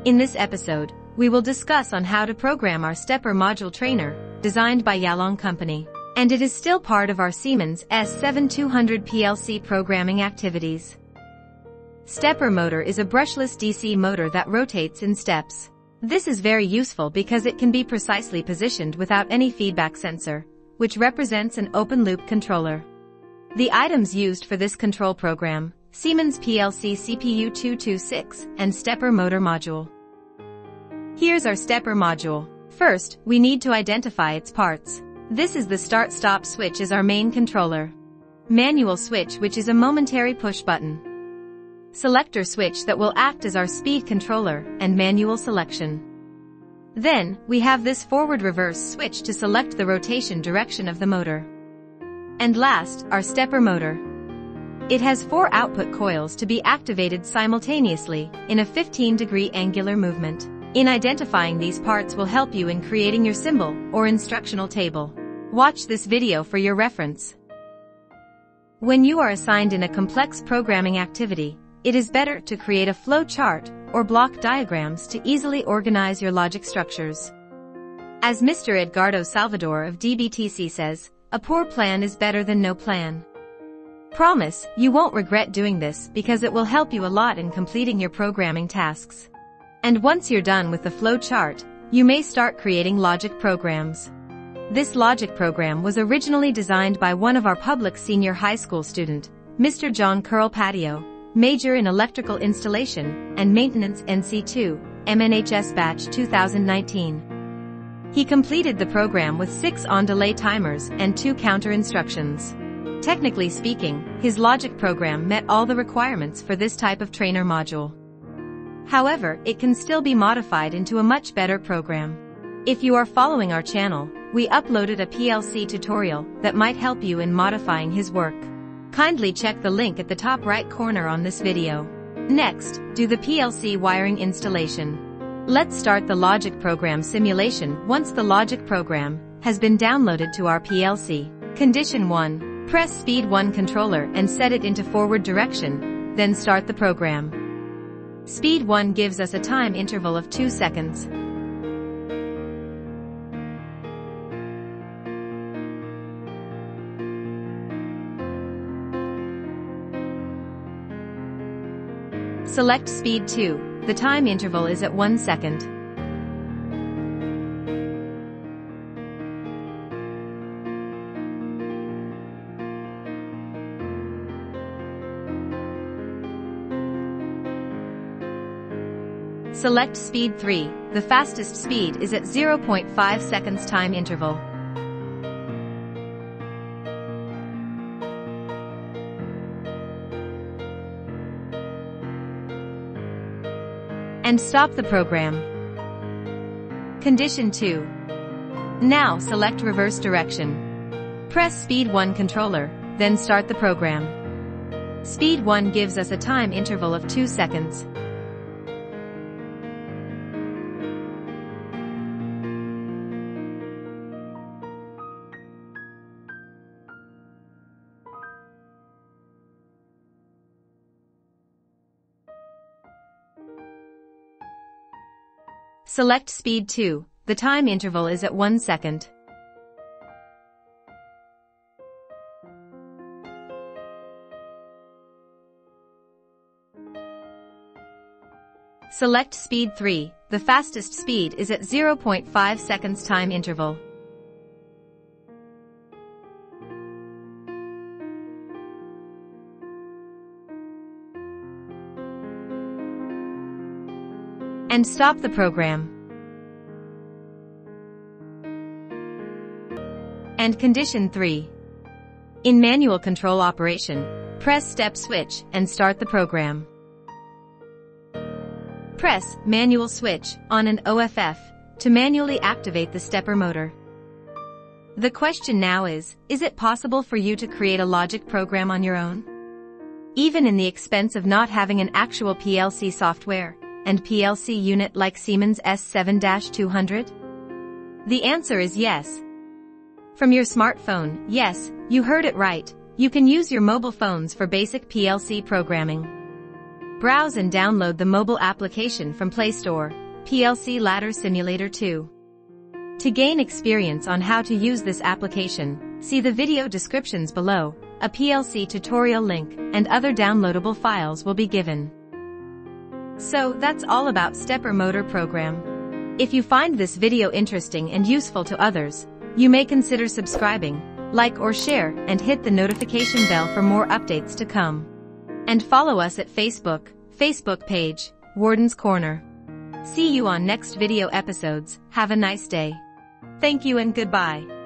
In this episode, we will discuss on how to program our stepper module trainer, designed by Yalong Company, and it is still part of our Siemens S7200 PLC programming activities. Stepper motor is a brushless DC motor that rotates in steps. This is very useful because it can be precisely positioned without any feedback sensor, which represents an open-loop controller. The items used for this control program: Siemens Plc CPU 226 and stepper motor module. Here's our stepper module. First, we need to identify its parts. This is the start-stop switch as our main controller. Manual switch, which is a momentary push button. Selector switch that will act as our speed controller and manual selection. Then, we have this forward-reverse switch to select the rotation direction of the motor. And last, our stepper motor. It has 4 output coils to be activated simultaneously in a 15-degree angular movement. In identifying these parts will help you in creating your symbol or instructional table. Watch this video for your reference. When you are assigned in a complex programming activity, it is better to create a flow chart or block diagrams to easily organize your logic structures. As Mr. Edgardo Salvador of DBTC says, a poor plan is better than no plan. Promise, you won't regret doing this because it will help you a lot in completing your programming tasks. And once you're done with the flow chart, you may start creating logic programs. This logic program was originally designed by one of our public senior high school student, Mr. John Curl Patio, major in electrical installation and maintenance NC2, MNHS batch 2019. He completed the program with 6 on-delay timers and 2 counter instructions. Technically speaking, his logic program met all the requirements for this type of trainer module. However, it can still be modified into a much better program. If you are following our channel, we uploaded a PLC tutorial that might help you in modifying his work. Kindly check the link at the top right corner on this video. Next, do the PLC wiring installation. Let's start the logic program simulation once the logic program has been downloaded to our PLC. Condition 1. Press speed 1 controller and set it into forward direction, then start the program. Speed 1 gives us a time interval of 2 seconds. Select speed 2, the time interval is at 1 second. Select speed 3, the fastest speed is at 0.5 seconds time interval. And stop the program. Condition 2. Now select reverse direction. Press speed 1 controller, then start the program. Speed 1 gives us a time interval of 2 seconds. Select speed 2, the time interval is at 1 second. Select speed 3, the fastest speed is at 0.5 seconds time interval. And stop the program. And condition 3. In manual control operation, press step switch and start the program. Press manual switch on an OFF to manually activate the stepper motor. The question now is it possible for you to create a logic program on your own? Even in the expense of not having an actual PLC software and PLC unit like Siemens S7-200? The answer is yes. From your smartphone, yes, you heard it right, you can use your mobile phones for basic PLC programming. Browse and download the mobile application from Play Store, PLC Ladder Simulator 2. To gain experience on how to use this application, see the video descriptions below. A PLC tutorial link and other downloadable files will be given. So that's all about stepper motor program. If you find this video interesting and useful to others, you may consider subscribing, like or share, and hit the notification bell for more updates to come. And follow us at Facebook page, Warden's Corner. See you on next video episodes. Have a nice day. Thank you and goodbye.